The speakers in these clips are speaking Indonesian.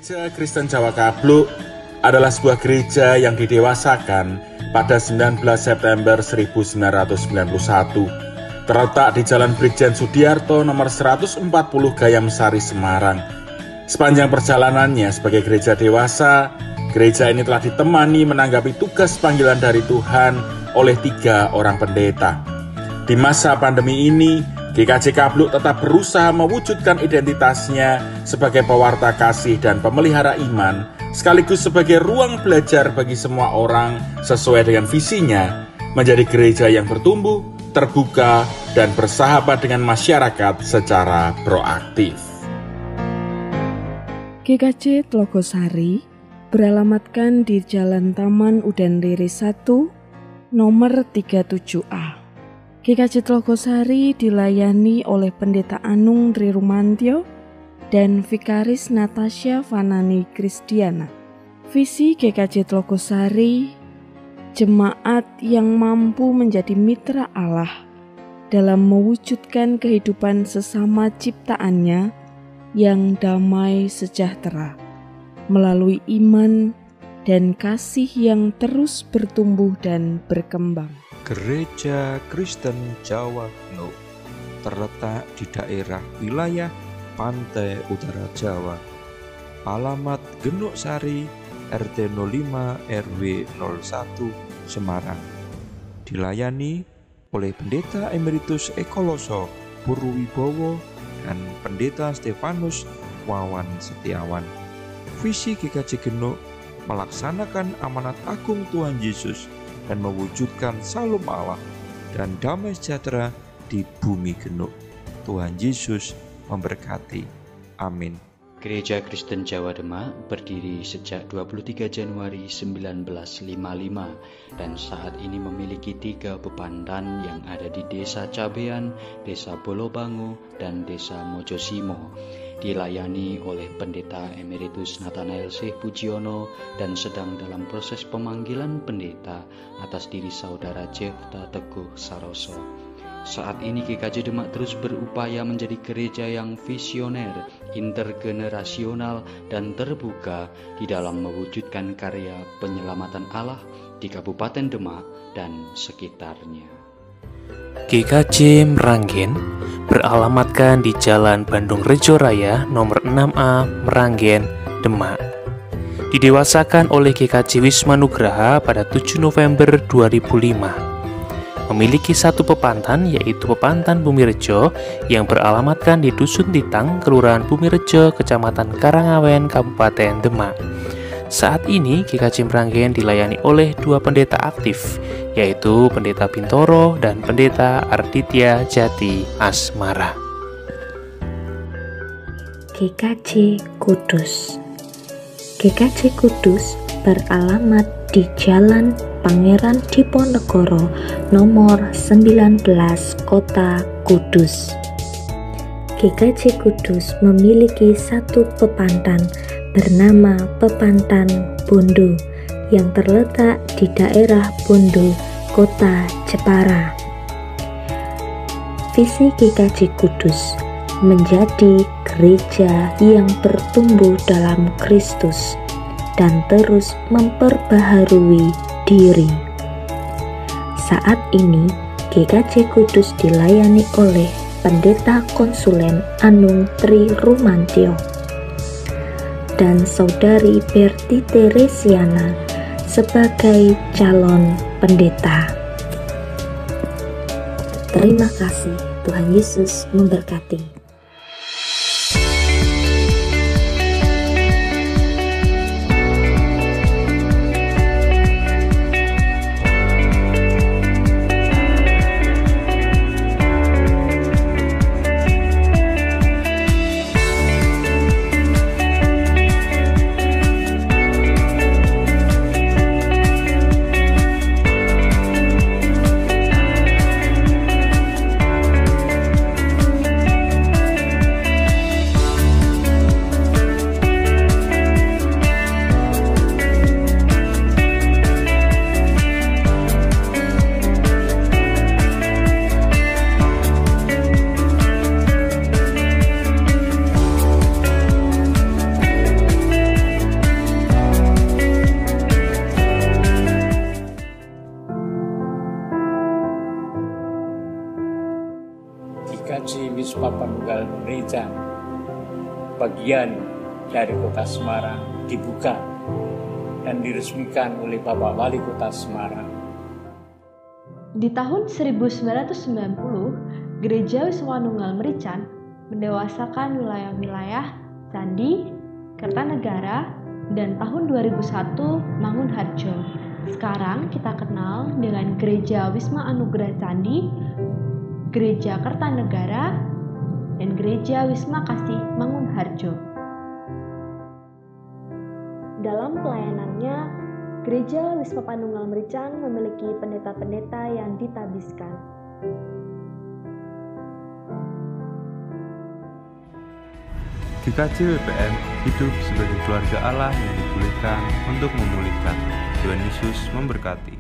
Gereja Kristen Jawa Kabluk adalah sebuah gereja yang didewasakan pada 19 September 1991. Terletak di Jalan Brigjen Sudiarto nomor 140 Gayam Sari, Semarang. Sepanjang perjalanannya sebagai gereja dewasa, gereja ini telah ditemani menanggapi tugas panggilan dari Tuhan oleh 3 orang pendeta. Di masa pandemi ini, GKJ Kabluk tetap berusaha mewujudkan identitasnya sebagai pewarta kasih dan pemelihara iman, sekaligus sebagai ruang belajar bagi semua orang sesuai dengan visinya, menjadi gereja yang bertumbuh, terbuka, dan bersahabat dengan masyarakat secara proaktif. GKJ Tlogosari beralamatkan di Jalan Taman Udan Liris 1, nomor 37A. GKJ Tlogosari dilayani oleh Pendeta Anung Tri Rumantyo dan Vikaris Natasha Fanani Kristiana. Visi GKJ Tlogosari, jemaat yang mampu menjadi mitra Allah dalam mewujudkan kehidupan sesama ciptaannya yang damai sejahtera, melalui iman dan kasih yang terus bertumbuh dan berkembang. Gereja Kristen Jawa Kabluk terletak di daerah wilayah Pantai Utara Jawa. Alamat Genuk Sari, RT 05 RW 01 Semarang. Dilayani oleh Pendeta Emeritus Ekoloso Purwibowo dan Pendeta Stefanus Wawan Setiawan. Visi GKJ Genuk melaksanakan amanat agung Tuhan Yesus dan mewujudkan Salum Allah dan damai sejahtera di bumi Genuk. Tuhan Yesus memberkati. Amin. Gereja Kristen Jawa Demak berdiri sejak 23 Januari 1955 dan saat ini memiliki 3 pepandan yang ada di Desa Cabean, Desa Bolobango, dan Desa Mojosimo. Dilayani oleh Pendeta Emeritus Nathanael Syekh Pujiono dan sedang dalam proses pemanggilan pendeta atas diri Saudara Jefta Teguh Saroso. Saat ini GKJ Demak terus berupaya menjadi gereja yang visioner, intergenerasional, dan terbuka di dalam mewujudkan karya penyelamatan Allah di Kabupaten Demak dan sekitarnya. GKJ Meranggen beralamatkan di Jalan Bandung Rejo Raya nomor 6A Meranggen, Demak. Didewasakan oleh GKJ Wisma Nugraha pada 7 November 2005. Memiliki 1 pepantan, yaitu Pepantan Bumirejo yang beralamatkan di Dusun Titang, Kelurahan Bumirejo, Kecamatan Karangawen, Kabupaten Demak. Saat ini GKJ Meranggen dilayani oleh 2 pendeta aktif, yaitu Pendeta Bintoro dan Pendeta Arditya Jati Asmara. GKJ Kudus. GKJ Kudus beralamat di Jalan Pangeran Diponegoro nomor 19 Kota Kudus. GKJ Kudus memiliki 1 pepantan bernama Pepantan Bondo yang terletak di daerah Bondo, Kota Jepara. Visi GKJ Kudus menjadi gereja yang bertumbuh dalam Kristus dan terus memperbaharui diri. Saat ini GKJ Kudus dilayani oleh Pendeta Konsulen Anung Tri Rumantyo dan Saudari Berti Teresiana sebagai calon pendeta. Terima kasih, Tuhan Yesus memberkati. bagian dari Kota Semarang dibuka dan diresmikan oleh Bapak Wali Kota Semarang. Di tahun 1990, Gereja Wisma Manunggal Merican mendewasakan wilayah-wilayah Candi, Kertanegara, dan tahun 2001 Mangunharjo. Sekarang kita kenal dengan Gereja Wisma Anugerah Candi, Gereja Kertanegara, dan Gereja Wisma Kasih Mangunharjo. Dalam pelayanannya, Gereja Wisma Panunggal Merican memiliki pendeta-pendeta yang ditabiskan. GKJ WPM hidup sebagai keluarga Allah yang dipulihkan untuk memulihkan. Tuhan Yesus memberkati.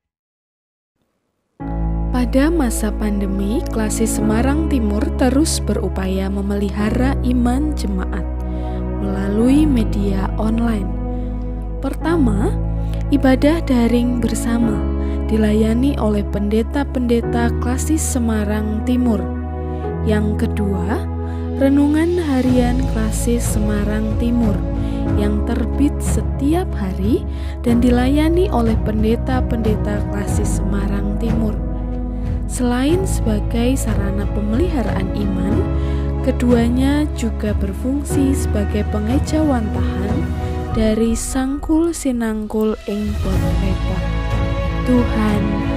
Pada masa pandemi, Klasis Semarang Timur terus berupaya memelihara iman jemaat melalui media online. Pertama, ibadah daring bersama dilayani oleh pendeta-pendeta Klasis Semarang Timur. Yang kedua, renungan harian Klasis Semarang Timur yang terbit setiap hari dan dilayani oleh pendeta-pendeta Klasis Semarang Timur. Selain sebagai sarana pemeliharaan iman, keduanya juga berfungsi sebagai pengejawantahan dari sangkul sinangkul ing pot repot. Tuhan